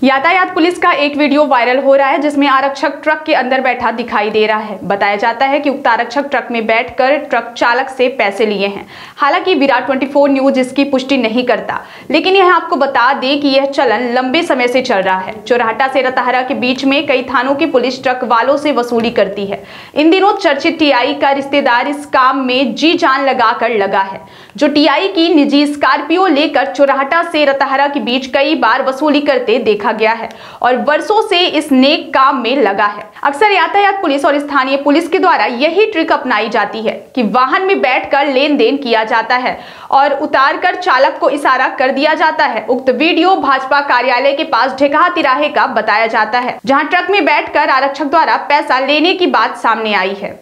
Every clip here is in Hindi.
यातायात पुलिस का एक वीडियो वायरल हो रहा है जिसमें आरक्षक ट्रक के अंदर बैठा दिखाई दे रहा है। बताया जाता है कि उक्त आरक्षक ट्रक में बैठकर ट्रक चालक से पैसे लिए हैं। हालांकि विराट 24 न्यूज इसकी पुष्टि नहीं करता, लेकिन यह आपको बता दें कि यह चलन लंबे समय से चल रहा है। चौराहटा से रतहरा के बीच में कई थानों की पुलिस ट्रक वालों से वसूली करती है। इन दिनों चर्चित टीआई का रिश्तेदार इस काम में जी जान लगाकर लगा है, जो टीआई की निजी स्कॉर्पियो लेकर चौराहटा से रतहरा के बीच कई बार वसूली करते देखा गया है और वर्षों से इस नेक काम में लगा है। अक्सर यातायात पुलिस और स्थानीय पुलिस के द्वारा यही ट्रिक अपनाई जाती है कि वाहन में बैठकर लेन देन किया जाता है और उतारकर चालक को इशारा कर दिया जाता है। उक्त वीडियो भाजपा कार्यालय के पास ढेकहा तिराहे का बताया जाता है, जहां ट्रक में बैठकर आरक्षक द्वारा पैसा लेने की बात सामने आई है।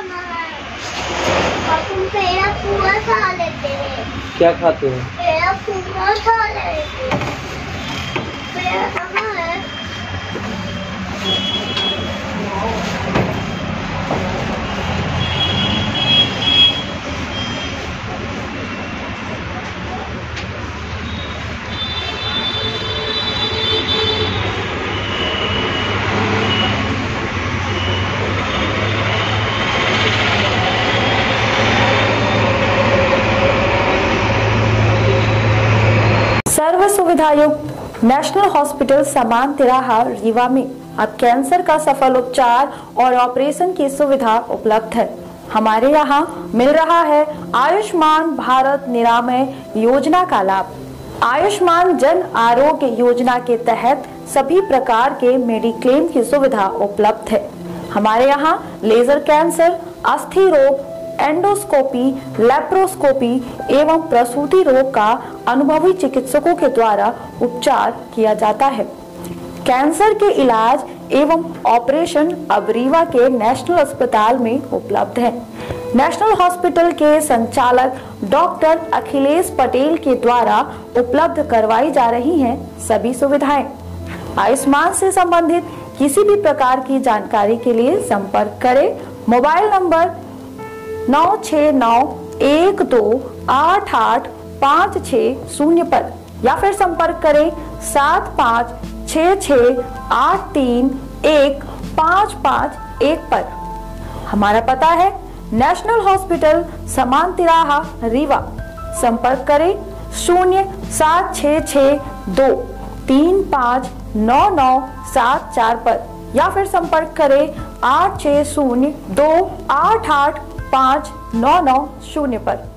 क्या खाते हैं? सर्व सुविधायुक्त नेशनल हॉस्पिटल समान तिराहा रीवा में अब कैंसर का सफल उपचार और ऑपरेशन की सुविधा उपलब्ध है। हमारे यहाँ मिल रहा है आयुष्मान भारत निरामय योजना का लाभ। आयुष्मान जन आरोग्य योजना के तहत सभी प्रकार के मेडिक्लेम की सुविधा उपलब्ध है। हमारे यहाँ लेजर कैंसर, अस्थि रोग, एंडोस्कोपी, लेप्रोस्कोपी एवं प्रसूति रोग का अनुभवी चिकित्सकों के द्वारा उपचार किया जाता है। कैंसर के इलाज एवं ऑपरेशन अब रीवा के नेशनल अस्पताल में उपलब्ध है। नेशनल हॉस्पिटल के संचालक डॉक्टर अखिलेश पटेल के द्वारा उपलब्ध करवाई जा रही हैं सभी सुविधाएं। आयुष्मान से संबंधित किसी भी प्रकार की जानकारी के लिए संपर्क करें मोबाइल नंबर 9691288560 पर या फिर संपर्क करें 7566831551 पर। हमारा पता है नेशनल हॉस्पिटल समान तिराहा रीवा। संपर्क करें 07662359974 पर या फिर संपर्क करें 8602885990 पर।